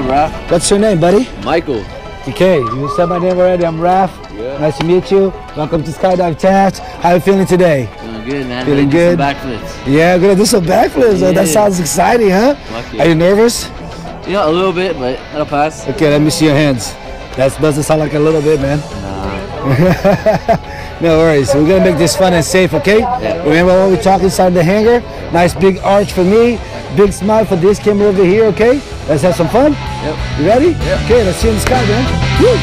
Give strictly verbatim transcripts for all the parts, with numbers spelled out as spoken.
up, Raph? What's your name, buddy? Michael. Okay, you said my name already. I'm Raph. Yeah. Nice to meet you. Welcome to Skydive Taft. How are you feeling today? Feeling good, man. Feeling good? Backflips. Yeah, gonna do some backflips. Yeah. Oh, that sounds exciting, huh? Lucky. Are you nervous? Yeah, a little bit, but that'll pass. Okay, let me see your hands. That doesn't sound like a little bit, man. Nah. No worries. We're gonna make this fun and safe, okay? Yeah. Remember what we talked inside the hangar? Nice big arch for me. Big smile for this camera over here, okay? Let's have some fun. Yep. You ready? Yep. Okay, let's see you in the sky, man. Woo!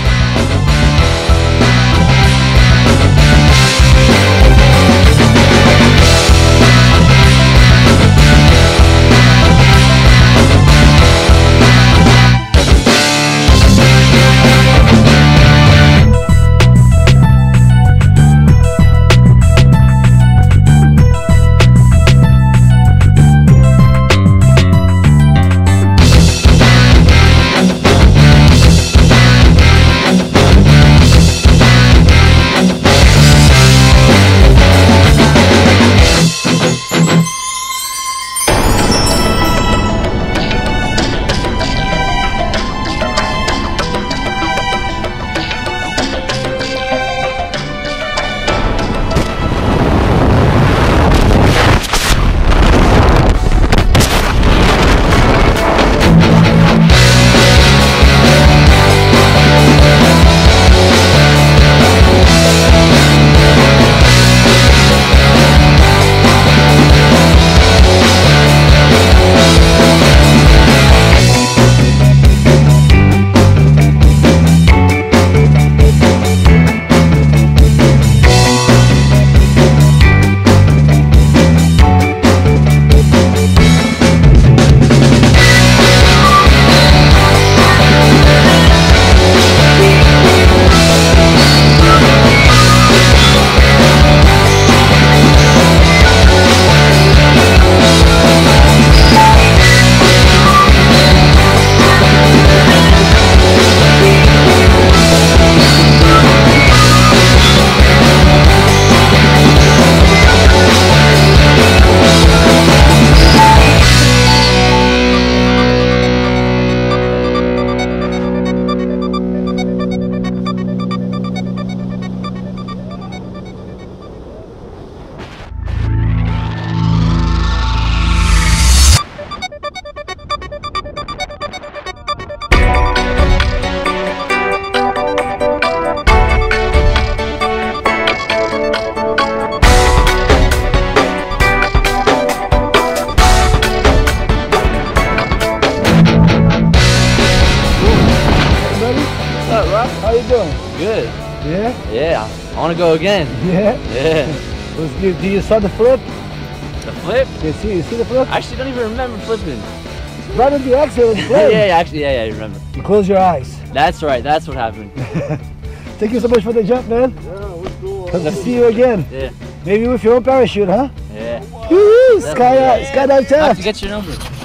How you doing? Good. Yeah? Yeah. I want to go again. Yeah? Yeah. Was, do, do you saw the flip? The flip? You see, you see the flip? I actually don't even remember flipping. Right on the exit, it was yeah, flip. yeah, actually, yeah, yeah, I remember. You close your eyes. That's right. That's what happened. Thank you so much for the jump, man. Yeah, what's cool? Hope to see you again. Yeah. Maybe with your own parachute, huh? Yeah. Woo! Sky, uh, Skydive I have to Taft. get your number.